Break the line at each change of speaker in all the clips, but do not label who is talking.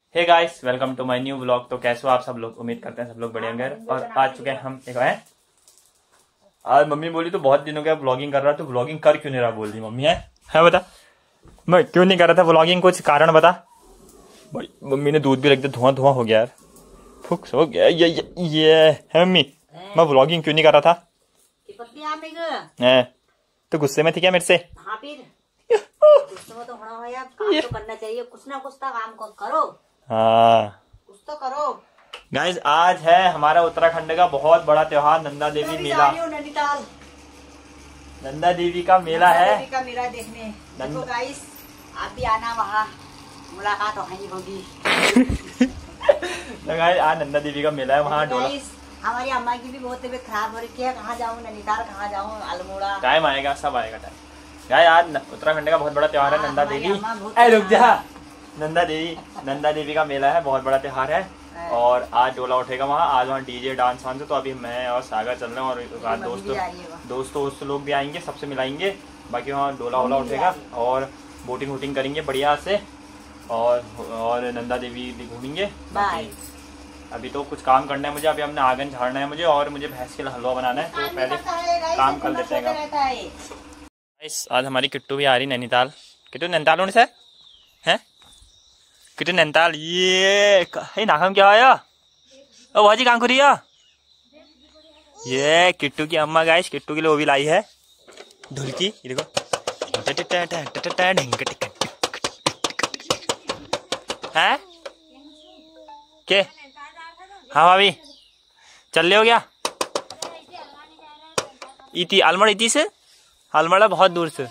Hey guys, welcome to my new vlog. तो कैसे हो आप सब लोग? उम्मीद करते हैं सब लोग बढ़िया होंगे। और आज चुके हैं हम एक है। आज मम्मी बोली तो बहुत दिनों के व्लॉगिंग कर रहा, तो व्लॉगिंग कर क्यों नहीं रहा बोल दी मम्मी। है बता, मैं क्यों नहीं कर रहा था व्लॉगिंग? कुछ कारण बता भाई। मम्मी ने दूध भी रख दिया, धुआं धुआं हो गया यार, फुक्स हो गया। ये है मम्मी, मैं व्लॉगिंग क्यों नहीं कर रहा था? तो गुस्से में थी क्या मेरे से?
तो होना है यार, काम तो करना चाहिए, कुछ ना कुछ तो काम को करो।
हाँ
कुछ तो करो।
गाइस, आज है हमारा उत्तराखंड का बहुत बड़ा त्योहार नंदा देवी मेला।
नैनीताल
नंदा देवी का मेला है।
देवी का मेला देखने देखो गाइस, आप भी आना, वहाँ मुलाकात वहीं होगी।
तो गाइस, आज नंदा देवी का मेला है, वहाँ डोला।
हमारी अम्मा की भी बहुत तबीयत खराब हो रही है, कहाँ जाऊँ नैनीताल, कहाँ जाऊँ अल्मोड़ा।
टाइम आएगा, सब आएगा टाइम। गाइस, आज उत्तराखंड का बहुत बड़ा त्योहार है नंदा देवी। रुक जा, नंदा देवी का मेला है, बहुत बड़ा त्योहार है। और आज डोला उठेगा वहाँ। आज वहाँ डीजे डांस वांस है, तो अभी मैं और सागर चल रहे हैं, और दोस्त लोग भी आएंगे, सबसे मिलाएंगे। बाकी वहाँ डोला वोला उठेगा और बोटिंग वोटिंग करेंगे बढ़िया से, और नंदा देवी घूमेंगे। अभी तो कुछ काम करना है मुझे, अभी हमने आंगन झाड़ना है मुझे, और मुझे भैंस के लिए हलवा बनाना है, तो पहले काम कर लेते हैं। आज हमारी किट्टू भी आ रही नैनीताल। किट्टू नैनीताल होने से है, किट्टू नैनीताल। ये नाखम क्या आया? ओ भाजी कहाँ खुरी है? ये किट्टू की अम्मा गाइस, किट्टू के लिए वो भी लाई है ढोलकी। ये देखो, है के? हाँ भाभी, चल ले हो गया? इती अलमड़, इती से अलमड़ा बहुत दूर से।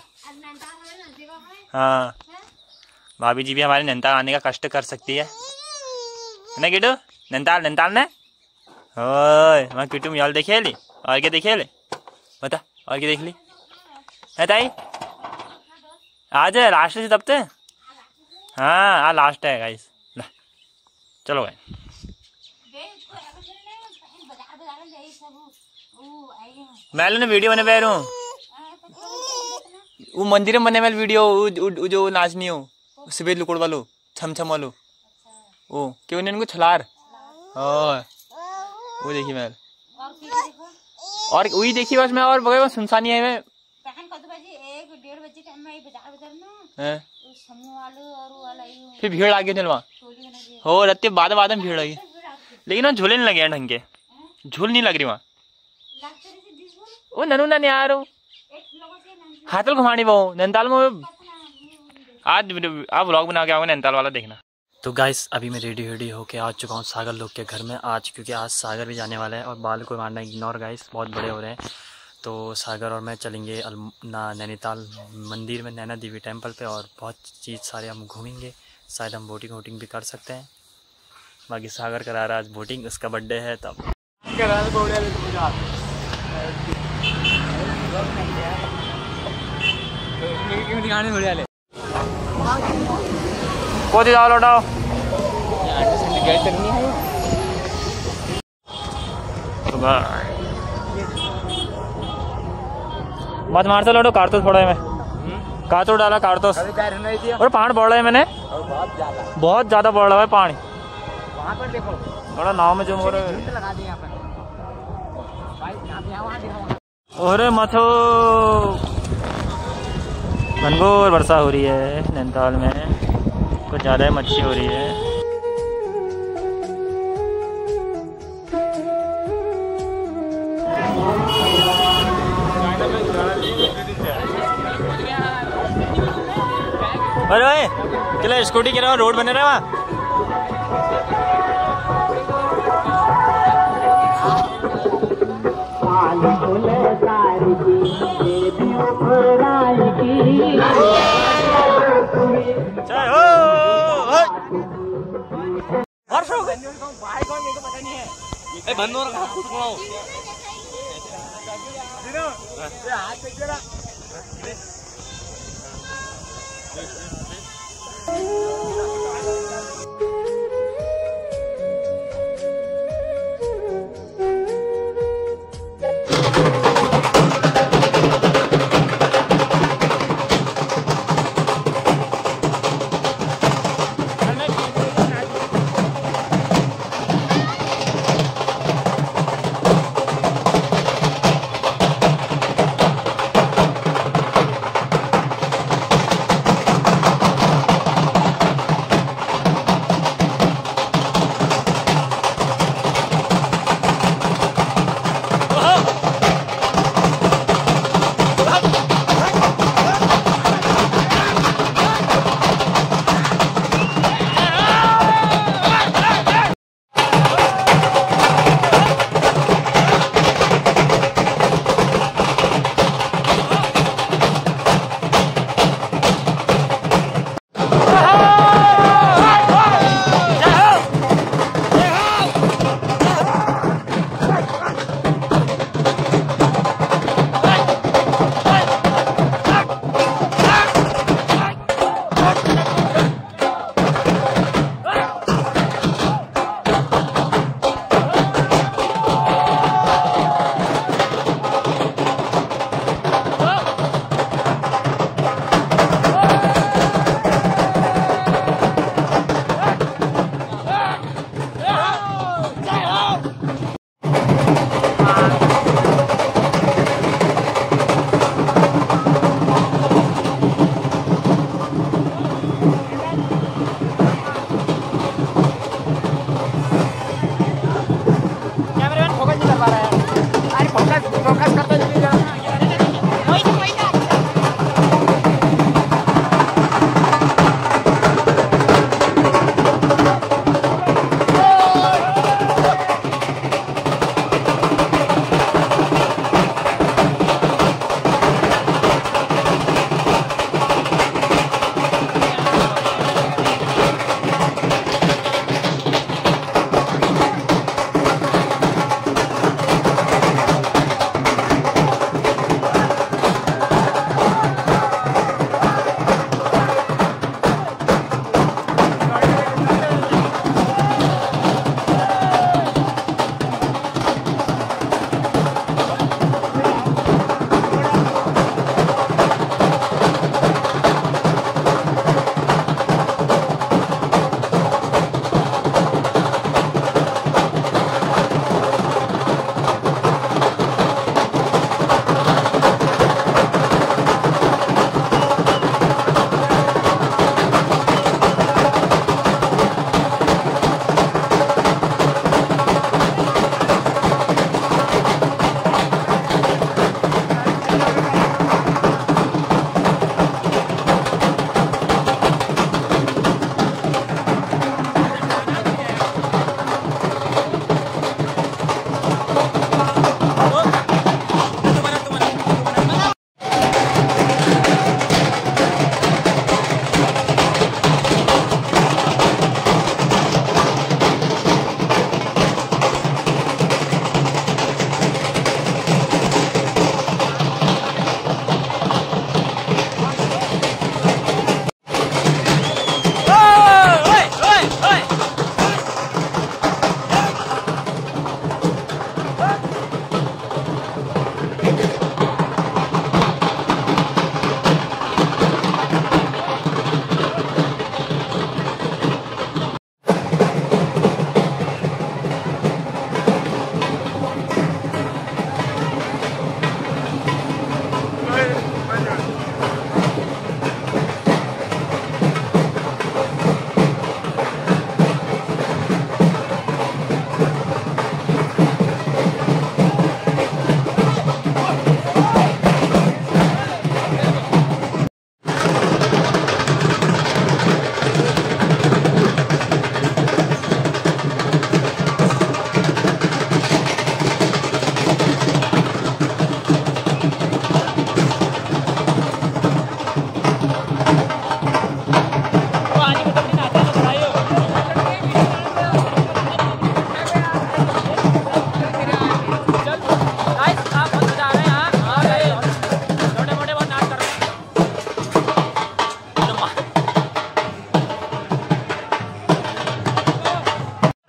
हाँ, भाभी जी भी हमारे नैनीताल आने का कष्ट कर सकती है ना किटू? नैनीताल ने मैं किटू मियाल देखे ली, और क्या देखे ले बता, और क्या देख ली है ताई? आज है लास्ट से तब ते। हाँ आज लास्ट है गाइस। चलो भाई, मैं ने वीडियो बने पा रहा हूँ, वो मंदिर में बने वाली वीडियो, जो नाचनी हो सफेद लुकोड़ वालो, छम वालो, ओ क्यों नहीं उनको छलार। वो देखी मैं, और वही देखी बस मैं, और बगैर सुनसानी है मैं। फिर भीड़ आ गई चलवा हो रत्ते बाद में भीड़ आई, लेकिन वहाँ झूले नहीं लगे ढंग के, झूल नहीं लग रही वहाँ। वो ननू ना नहीं आ रहा, हाथल घुमानी वो नैनीताल में। आज आप व्लॉग बना के आओगे नैनीताल वाला, देखना। तो गाइस, अभी मैं रेडी होके आ चुका हूँ सागर लोग के घर में आज, क्योंकि आज सागर भी जाने वाला है। और बाल को मारना इग्नोर गाइस, बहुत बड़े हो रहे हैं। तो सागर और मैं चलेंगे नैनीताल मंदिर में, नैना देवी टेम्पल पे, और बहुत चीज़ सारे हम घूमेंगे। शायद हम बोटिंग वोटिंग भी कर सकते हैं। बाकी सागर करा रहा आज बोटिंग, उसका बर्थडे है तब। कोई जाओ लौटाओ, मत मार से लौटो। कारतूस फोड़ा है मैं, कारतूस डाला कारतूस, और पानी बढ़ रहा है मैंने, बहुत ज्यादा बढ़ रहा है पानी। थोड़ा नाव में जो हो रहा है, अरे मथो घनघोर वर्षा हो रही है नैनीताल में, कुछ ज़्यादा ही मच्छी हो रही है। अरे चलो स्कूटी के रहा, रोड बने रहा वहाँ।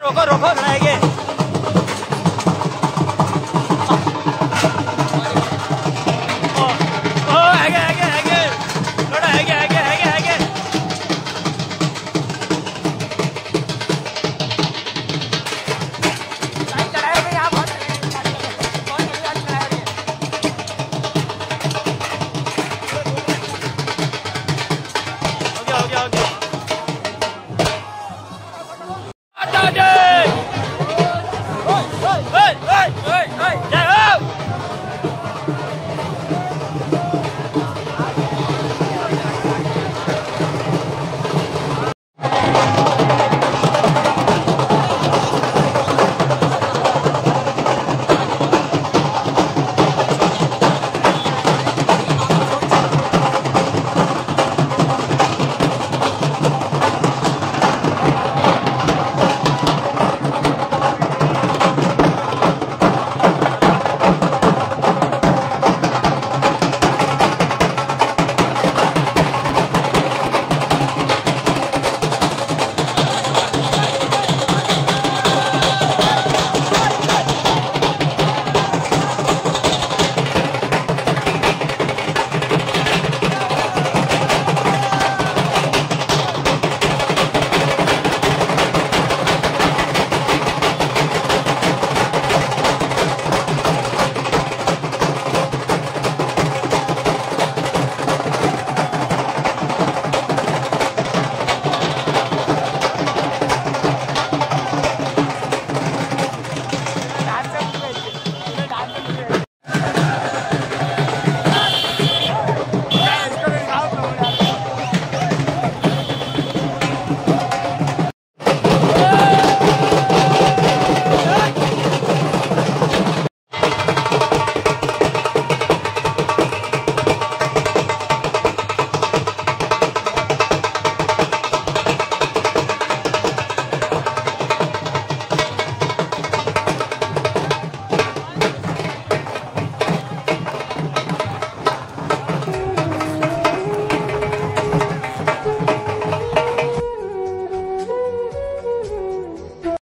रोको रोको खड़ा है ये।